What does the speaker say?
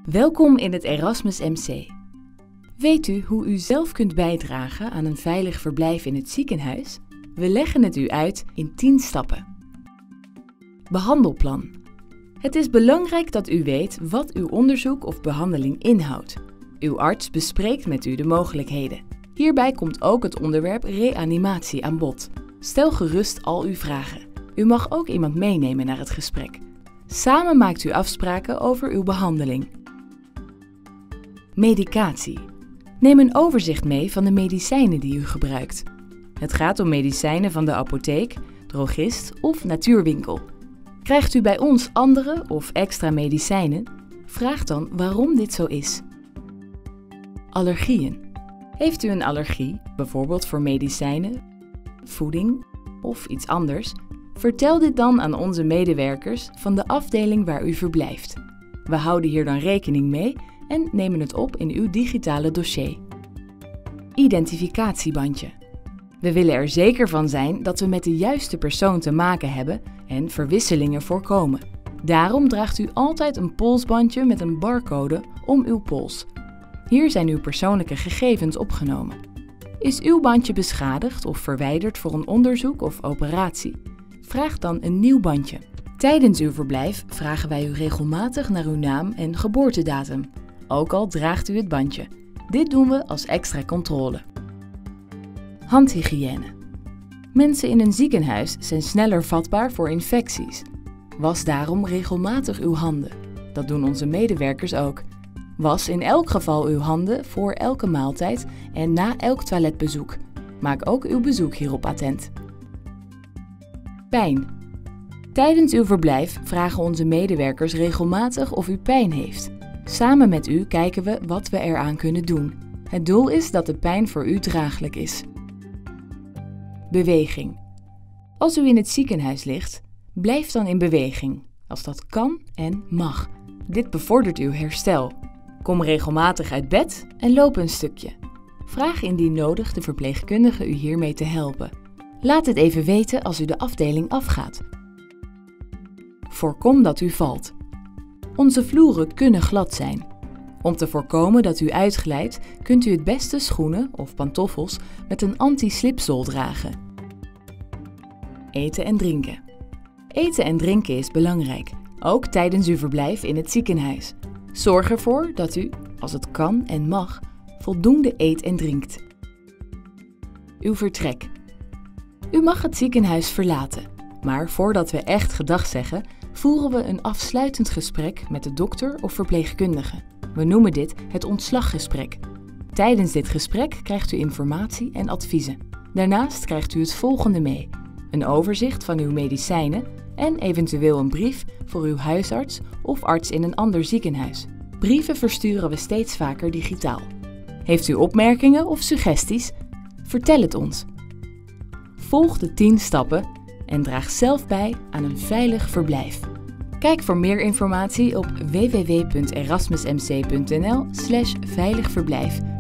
Welkom in het Erasmus MC. Weet u hoe u zelf kunt bijdragen aan een veilig verblijf in het ziekenhuis? We leggen het u uit in 10 stappen. Behandelplan. Het is belangrijk dat u weet wat uw onderzoek of behandeling inhoudt. Uw arts bespreekt met u de mogelijkheden. Hierbij komt ook het onderwerp reanimatie aan bod. Stel gerust al uw vragen. U mag ook iemand meenemen naar het gesprek. Samen maakt u afspraken over uw behandeling. Medicatie. Neem een overzicht mee van de medicijnen die u gebruikt. Het gaat om medicijnen van de apotheek, drogist of natuurwinkel. Krijgt u bij ons andere of extra medicijnen? Vraag dan waarom dit zo is. Allergieën. Heeft u een allergie, bijvoorbeeld voor medicijnen, voeding of iets anders? Vertel dit dan aan onze medewerkers van de afdeling waar u verblijft. We houden hier dan rekening mee en nemen het op in uw digitale dossier. Identificatiebandje. We willen er zeker van zijn dat we met de juiste persoon te maken hebben en verwisselingen voorkomen. Daarom draagt u altijd een polsbandje met een barcode om uw pols. Hier zijn uw persoonlijke gegevens opgenomen. Is uw bandje beschadigd of verwijderd voor een onderzoek of operatie? Vraag dan een nieuw bandje. Tijdens uw verblijf vragen wij u regelmatig naar uw naam en geboortedatum, ook al draagt u het bandje. Dit doen we als extra controle. Handhygiëne. Mensen in een ziekenhuis zijn sneller vatbaar voor infecties. Was daarom regelmatig uw handen. Dat doen onze medewerkers ook. Was in elk geval uw handen voor elke maaltijd en na elk toiletbezoek. Maak ook uw bezoek hierop attent. Pijn. Tijdens uw verblijf vragen onze medewerkers regelmatig of u pijn heeft. Samen met u kijken we wat we eraan kunnen doen. Het doel is dat de pijn voor u draaglijk is. Beweging. Als u in het ziekenhuis ligt, blijf dan in beweging, als dat kan en mag. Dit bevordert uw herstel. Kom regelmatig uit bed en loop een stukje. Vraag indien nodig de verpleegkundige u hiermee te helpen. Laat het even weten als u de afdeling afgaat. Voorkom dat u valt. Onze vloeren kunnen glad zijn. Om te voorkomen dat u uitglijdt, kunt u het beste schoenen of pantoffels met een anti-slipzool dragen. Eten en drinken. Eten en drinken is belangrijk, ook tijdens uw verblijf in het ziekenhuis. Zorg ervoor dat u, als het kan en mag, voldoende eet en drinkt. Uw vertrek. U mag het ziekenhuis verlaten, maar voordat we echt gedag zeggen, voeren we een afsluitend gesprek met de dokter of verpleegkundige. We noemen dit het ontslaggesprek. Tijdens dit gesprek krijgt u informatie en adviezen. Daarnaast krijgt u het volgende mee: een overzicht van uw medicijnen en eventueel een brief voor uw huisarts of arts in een ander ziekenhuis. Brieven versturen we steeds vaker digitaal. Heeft u opmerkingen of suggesties? Vertel het ons. Volg de 10 stappen en draag zelf bij aan een veilig verblijf. Kijk voor meer informatie op www.erasmusmc.nl/veiligverblijf